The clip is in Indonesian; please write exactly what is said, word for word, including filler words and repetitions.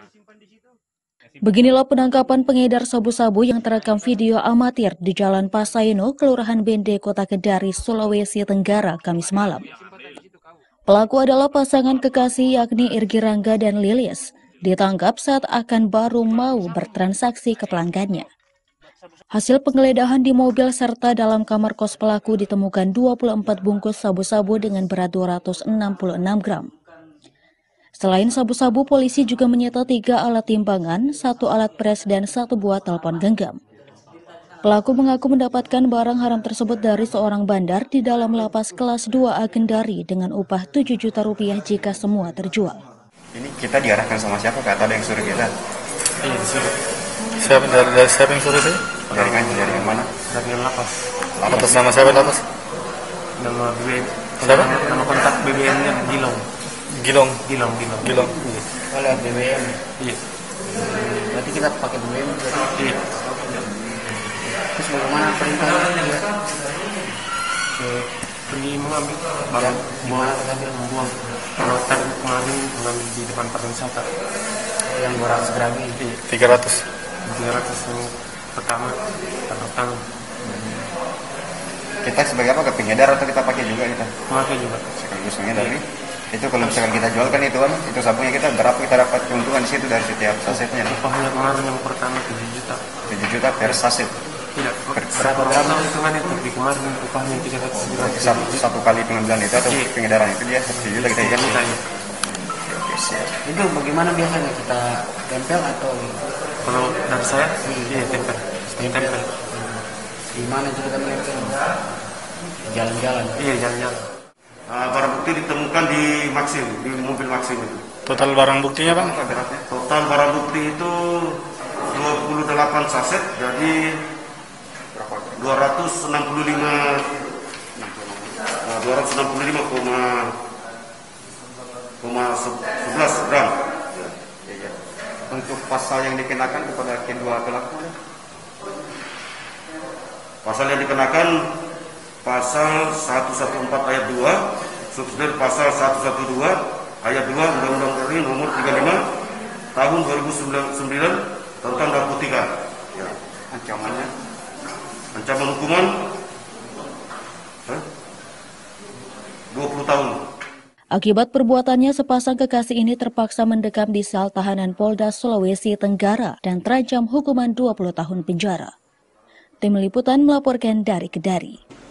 Beginilah penangkapan pengedar sabu-sabu yang terekam video amatir di Jalan Pasaino, Kelurahan Bende, Kota Kedari, Sulawesi Tenggara, Kamis malam. Pelaku adalah pasangan kekasih yakni Irgi Rangga dan Lilis, ditangkap saat akan baru mau bertransaksi ke pelanggannya. Hasil penggeledahan di mobil serta dalam kamar kos pelaku ditemukan dua puluh empat bungkus sabu-sabu dengan berat dua ratus enam puluh enam gram. Selain sabu-sabu, polisi juga menyita tiga alat timbangan, satu alat pres, dan satu buah telepon genggam. Pelaku mengaku mendapatkan barang haram tersebut dari seorang bandar di dalam lapas kelas dua A Kendari dengan upah tujuh juta rupiah jika semua terjual. Ini kita diarahkan sama siapa, Kak? Atau ada yang suruh kita? Iya, disuruh. Siapa, dari, dari siapa yang suruh sih? Dari kan, dari yang mana? Dari yang lapas. Lapas. Atas nama siapa lapas? Nama B B M. Siapa? Nama kontak B B M-nya Gilong. Gilong. Gilong, Gilong. Gilong. Iya. Oleh B B M. Iya. Berarti kita pakai B B M. Iya. Terus bagaimana perintahnya? Pergi mengambil barang, buang, membuang. Kalau tadi kemarin mengambil di depan pariwisata. Yang dua ratus gram ini. Iya. tiga ratus. tiga ratus yang pertama, tangkap tangan. Kita sebagai apa? Ke pengedar atau kita pakai juga kita? Pakai juga. Sekaligus pengedar nih. Itu kalau misalkan kita jual kan itu kan, itu sabunnya kita berapa kita dapat keuntungan di situ dari setiap sasetnya? Upahnya kemarin yang pertama tujuh juta. tujuh juta per saset. Tidak, berapa berapa hitungannya tapi kemarin upahnya tiga ratus. Satu, satu kali pengambilan itu atau Iya. pengedaran itu dia satu juta kita ikan. Iya. Itu bagaimana biasanya kita tempel atau Kalau dari saya, iya tempel. Tempel. di mana itu kita menempel? Jalan-jalan. Iya jalan-jalan. Uh, barang bukti ditemukan di Maxim, di mobil Maxim itu. Total barang buktinya, Bang? Total barang bukti itu dua puluh delapan saset, jadi dua ratus enam puluh lima uh, dua ratus enam puluh lima koma sebelas gram. Untuk pasal yang dikenakan kepada kedua pelaku, Pasal yang dikenakan pasal seratus empat belas ayat dua, subsidiar pasal seratus dua belas ayat dua Undang-Undang R I nomor tiga puluh lima tahun dua ribu sembilan tentang narkotika. Ya. ancamannya Ancaman hukuman eh, dua puluh tahun. Akibat perbuatannya, sepasang kekasih ini terpaksa mendekam di sel tahanan Polda Sulawesi Tenggara dan terancam hukuman dua puluh tahun penjara. Tim Liputan melaporkan dari Kedari.